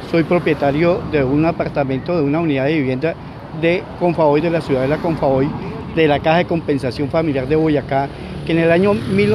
soy propietario de un apartamento, de una unidad de vivienda de Confavoy, de la ciudad de la Confavoy, de la Caja de Compensación Familiar de Boyacá, que en el año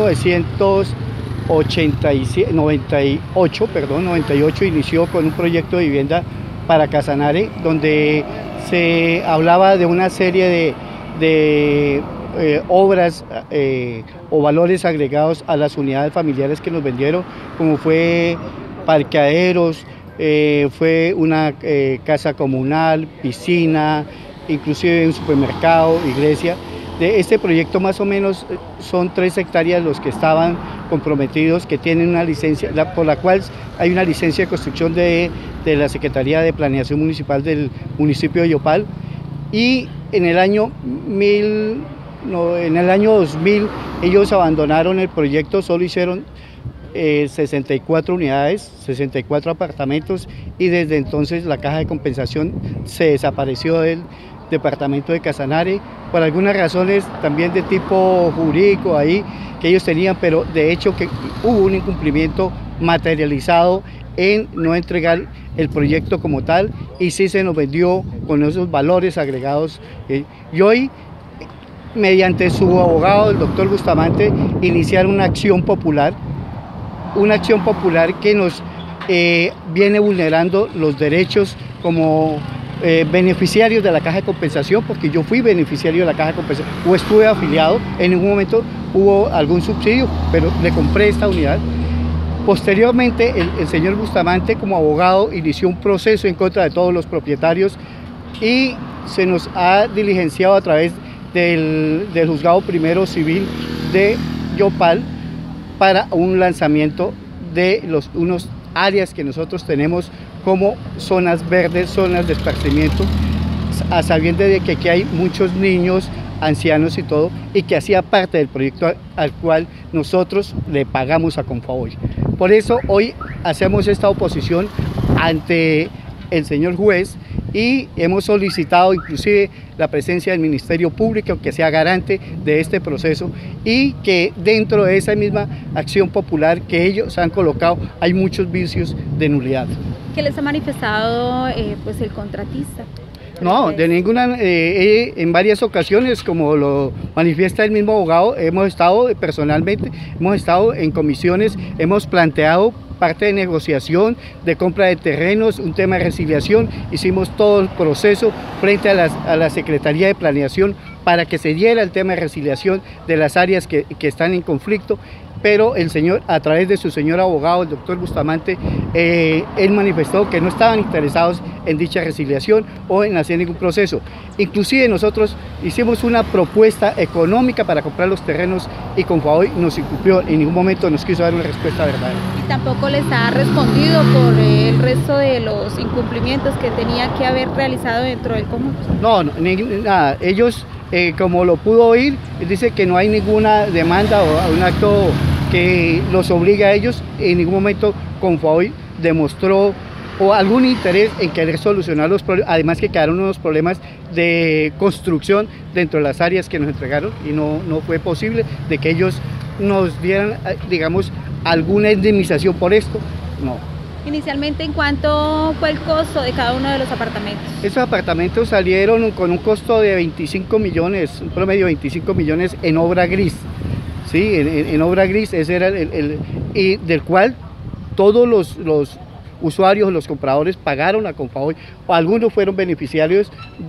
98 inició con un proyecto de vivienda para Casanare, donde se hablaba de una serie de obras o valores agregados a las unidades familiares que nos vendieron, como fue parqueaderos, fue una casa comunal, piscina, inclusive un supermercado, iglesia. De este proyecto más o menos son 3 hectáreas los que estaban comprometidos, que tienen una licencia, por la cual hay una licencia de construcción de la Secretaría de Planeación Municipal del municipio de Yopal, y en el año 2000 ellos abandonaron el proyecto, solo hicieron 64 unidades, 64 apartamentos, y desde entonces la Caja de Compensación se desapareció del departamento de Casanare por algunas razones también de tipo jurídico ahí que ellos tenían, pero de hecho que hubo un incumplimiento materializado en no entregar el proyecto como tal, y sí se nos vendió con esos valores agregados. Y hoy, mediante su abogado, el doctor Bustamante, iniciar una acción popular que nos viene vulnerando los derechos como beneficiarios de la Caja de Compensación, porque yo fui beneficiario de la Caja de Compensación o estuve afiliado. En ningún momento hubo algún subsidio, pero le compré esta unidad. Posteriormente, el señor Bustamante, como abogado, inició un proceso en contra de todos los propietarios y se nos ha diligenciado a través del Juzgado Primero Civil de Yopal para un lanzamiento de unos áreas que nosotros tenemos como zonas verdes, zonas de esparcimiento, a sabiendas de que aquí hay muchos niños, ancianos y todo, y que hacía parte del proyecto al cual nosotros le pagamos a Confavoy. Por eso hoy hacemos esta oposición ante el señor juez y hemos solicitado inclusive la presencia del Ministerio Público, que sea garante de este proceso, y que dentro de esa misma acción popular que ellos han colocado hay muchos vicios de nulidad. ¿Qué les ha manifestado pues el contratista? No, de ninguna, en varias ocasiones, como lo manifiesta el mismo abogado, hemos estado personalmente, hemos estado en comisiones, hemos planteado parte de negociación, de compra de terrenos, un tema de resiliación, hicimos todo el proceso frente a la Secretaría de Planeación para que se diera el tema de resiliación de las áreas que están en conflicto, pero el señor, a través de su señor abogado, el doctor Bustamante, él manifestó que no estaban interesados en dicha resiliación o en hacer ningún proceso. Inclusive nosotros hicimos una propuesta económica para comprar los terrenos y Confavoy nos incumplió, en ningún momento nos quiso dar una respuesta verdadera. ¿Y tampoco les ha respondido por el resto de los incumplimientos que tenía que haber realizado dentro del conjunto? No, nada, ellos, como lo pudo oír, dice que no hay ninguna demanda o un acto que los obliga a ellos. En ningún momento Confavoy demostró o algún interés en querer solucionar los problemas, además que quedaron unos problemas de construcción dentro de las áreas que nos entregaron y no fue posible de que ellos nos dieran, digamos, alguna indemnización por esto, no. Inicialmente, ¿en cuánto fue el costo de cada uno de los apartamentos? Esos apartamentos salieron con un costo de 25 millones, un promedio de 25 millones en obra gris. Sí, en obra gris, ese era y del cual todos los usuarios, los compradores pagaron a Confavoy, algunos fueron beneficiarios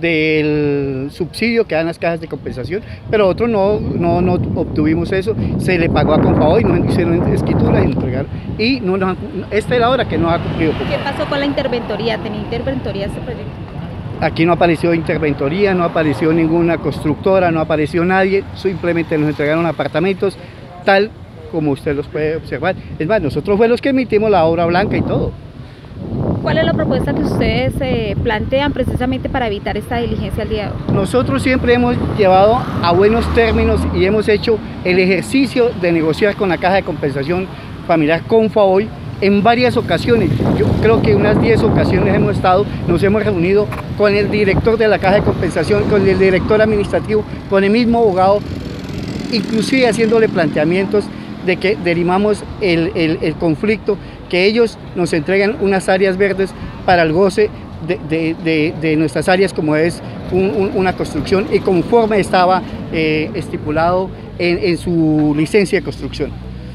del subsidio que dan las cajas de compensación, pero otros no obtuvimos eso, se le pagó a Confavoy, no hicieron escritura y entregaron, y esta es la hora que no ha cumplido. ¿Qué pasó con la interventoría? ¿Tenía interventoría este proyecto? Aquí no apareció interventoría, no apareció ninguna constructora, no apareció nadie, simplemente nos entregaron apartamentos, tal como usted los puede observar. Es más, nosotros fue los que emitimos la obra blanca y todo. ¿Cuál es la propuesta que ustedes plantean precisamente para evitar esta diligencia al día de hoy? Nosotros siempre hemos llevado a buenos términos y hemos hecho el ejercicio de negociar con la Caja de Compensación Familiar Confavoy en varias ocasiones. Yo creo que unas 10 ocasiones nos hemos reunido con el director de la Caja de Compensación, con el director administrativo, con el mismo abogado, inclusive haciéndole planteamientos de que derimamos el conflicto, que ellos nos entregan unas áreas verdes para el goce de nuestras áreas, como es una construcción y conforme estaba estipulado en su licencia de construcción.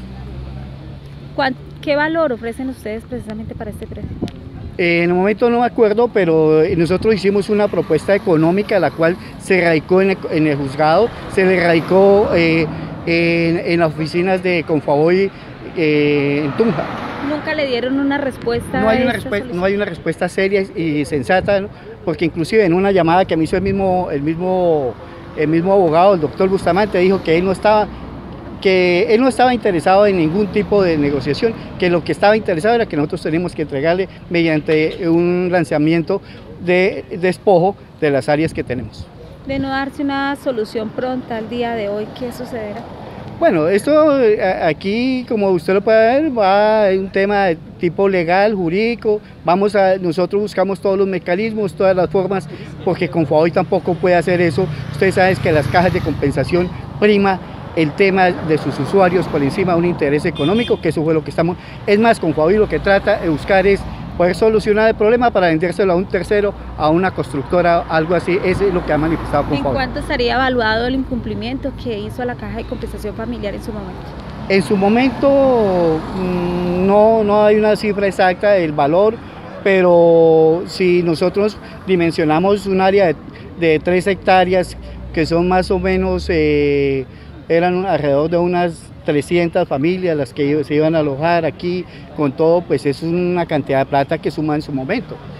¿Qué valor ofrecen ustedes precisamente para este predio? En el momento no me acuerdo, pero nosotros hicimos una propuesta económica, la cual se radicó en el juzgado, se le radicó en las oficinas de Confaboy en Tunja. ¿Nunca le dieron una respuesta? No hay una respuesta seria y sensata, ¿no? Porque inclusive en una llamada que me hizo el mismo abogado, el doctor Bustamante, dijo que él no estaba interesado en ningún tipo de negociación, que lo que estaba interesado era que nosotros teníamos que entregarle mediante un lanzamiento de despojo de las áreas que tenemos. De no darse una solución pronta al día de hoy, ¿qué sucederá? Bueno, esto aquí, como usted lo puede ver, va en un tema de tipo legal, jurídico. Nosotros buscamos todos los mecanismos, todas las formas, porque Confaboy tampoco puede hacer eso. Ustedes saben que las cajas de compensación prima el tema de sus usuarios por encima de un interés económico, que eso fue lo que estamos. Es más, Confaboy lo que trata de buscar es poder solucionar el problema para vendérselo a un tercero, a una constructora, algo así. Eso es lo que ha manifestado Confaboy. ¿En cuánto estaría evaluado el incumplimiento que hizo la Caja de Compensación Familiar en su momento? En su momento no hay una cifra exacta del valor, pero si nosotros dimensionamos un área de 3 hectáreas, que son más o menos, eran alrededor de unas 300 familias las que se iban a alojar aquí, con todo, pues es una cantidad de plata que suma en su momento.